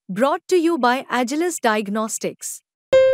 Brought to you by Agilus Diagnostics.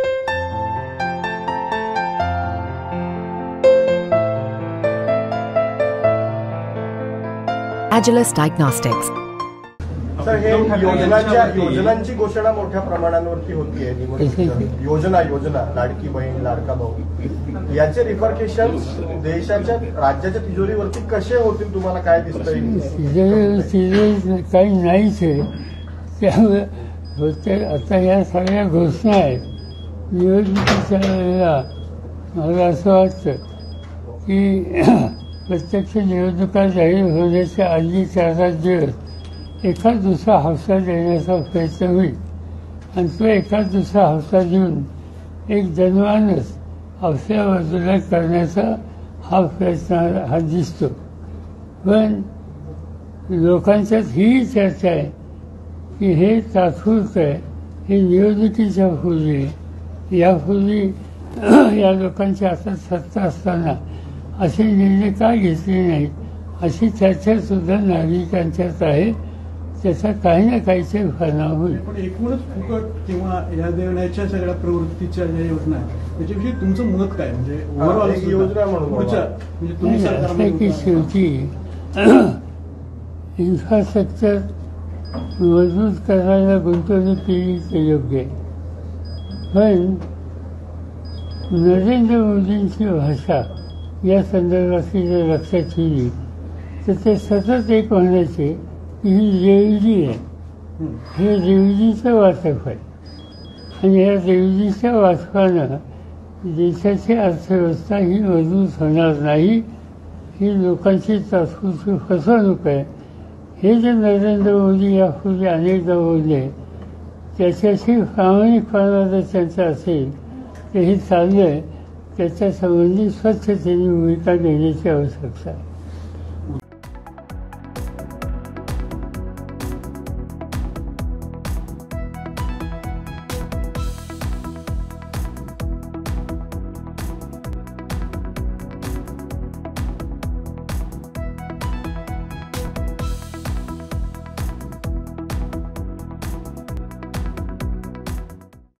Agilus Diagnostics. Sir, हे योजनांची घोषणा मोठ्या प्रमाणावरती होतीये. योजना लाडकी बहीण लाडका भाऊ याचे रिपरकेशन्स देशाच्या राज्याच्या तिजोरीवरती कसे होतील तुम्हाला काय दिसतंय? काही नाहीच आहे. त्यामुळे होते आता या सगळ्या घोषणा आहेत. निवडणुकीच्या वेळेला मला असं वाटतं की प्रत्यक्ष निवडणुका जाहीर होण्याच्या आधी 4-5 दिवस एखाद दुसरा हौसा देण्याचा प्रयत्न होईल आणि तो एखाद दुसरा हौसा देऊन एक जनमानस हौस्या बाजूला करण्याचा हा प्रयत्न हा दिसतो. पण लोकांच्यात ही चर्चा आहे की हे तात्पुरतं आहे, हे निवडणुकीच्या पूर्वी यापूर्वी या लोकांच्या हातात सत्ता असताना असे निर्णय का घेतले नाहीत अशी चर्चा सुद्धा नागरिकांच्यात आहे. त्याचा काही ना काहीचे परिणाम होईल. पण एकूणच फुकट किंवा या देण्याच्या सगळ्या प्रवृत्तीच्या ज्या योजना आहेत त्याच्याविषयी तुमचं मत काय? म्हणजे ओव्हरऑल योजना म्हणजे तुम्ही असं की शेवटी इन्फ्रास्ट्रक्चर मजबूत करायला गुंतवणूक केली तर योग्य आहे. पण नरेंद्र मोदींची भाषा या संदर्भात जर लक्षात ठेवली तर ते सतत एक म्हणायचे की ही रेवजी आहे, हे रेवजीचं वाटप आहे आणि या रेवजीच्या वाटपानं देशाची अर्थव्यवस्था ही मजबूत होणार नाही, ही लोकांची तात्पुरती फसवणूक आहे. हे जे नरेंद्र मोदी यापूर्वी अनेकदा बोलले त्याच्याशी प्रामाणिकपणा जर त्यांचा असेल तर हे चाललं आहे त्याच्या संबंधी स्वच्छतेने भूमिका घेण्याची आवश्यकता आहे.